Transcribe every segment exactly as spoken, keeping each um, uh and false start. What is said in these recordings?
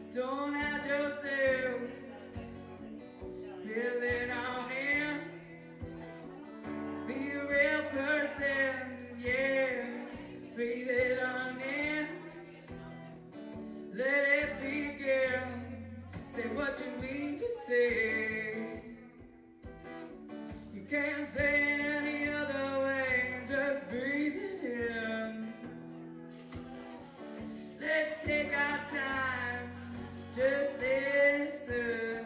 Don't hide yourself. Feel it on in. Be a real person, yeah. Breathe it on in. Let it begin. Say what you mean to say. You can't say it any other way. Just breathe it in. Let's take our time. Just listen.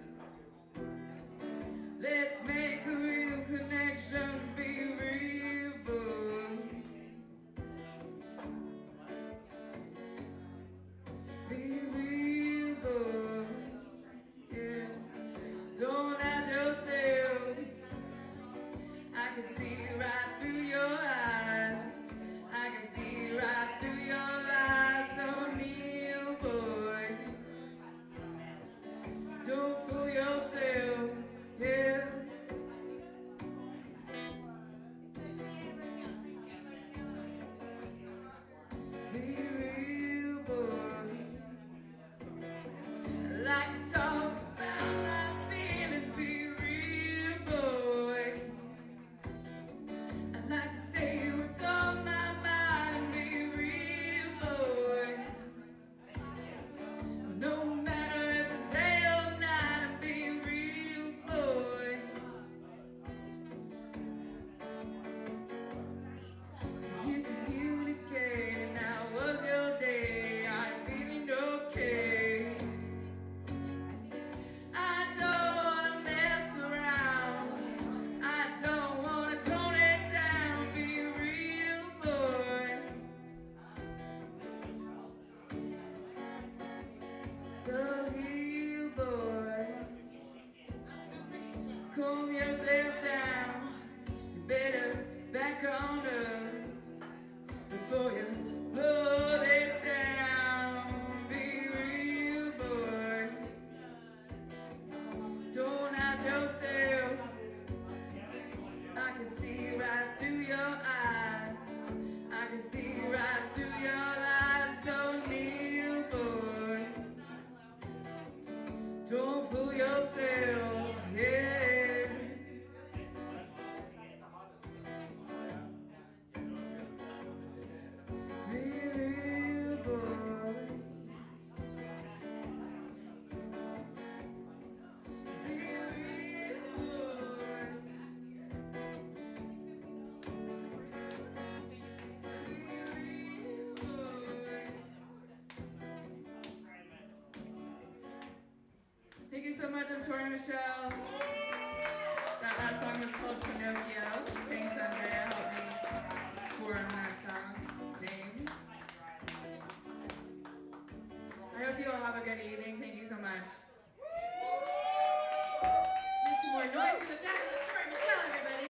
Let's make a real connection. Be real, boy. Be real, boy. Yeah. Don't hide yourself. I can see right through your eyes. I can see right through your lies. So kneel, boy. Don't fool yourself. Yeah. Be real, boy. I like to talk about my feelings. Be real, boy. I like to say what's on my mind. Be real, boy. No matter if it's day or night. Be real, boy. You communicate. Now was your day? Are you feeling okay? I don't wanna mess around. I don't wanna tone it down. Be real, boy. So here, boy. Calm yourself down. You better back on up before you blow this down. Be real, boy. Don't hide yourself. I can see right through your eyes. I can see right through your lies. Don't kneel, boy. Don't fool yourself. Yeah. Be real, boy. Be real, boy. Be real, boy. Thank you so much. I'm Tori Michelle. That last song was called Pinocchio. Thanks, Andrea. Helped me form that song. James. I hope you all have a good evening. Thank you so much. Make some more noise for the back.